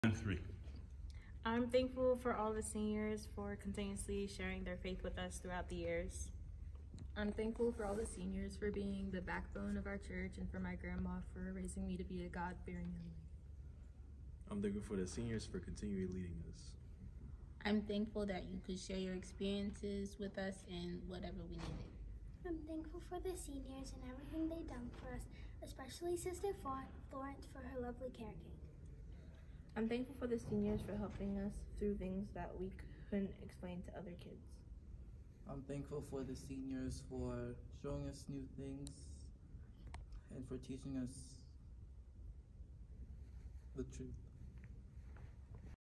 And 3. I'm thankful for all the seniors for continuously sharing their faith with us throughout the years. I'm thankful for all the seniors for being the backbone of our church and for my grandma for raising me to be a God-fearing young lady. I'm thankful for the seniors for continually leading us. I'm thankful that you could share your experiences with us and whatever we needed. I'm thankful for the seniors and everything they've done for us, especially Sister Florence for her lovely caregiving. I'm thankful for the seniors for helping us through things that we couldn't explain to other kids. I'm thankful for the seniors for showing us new things and for teaching us the truth.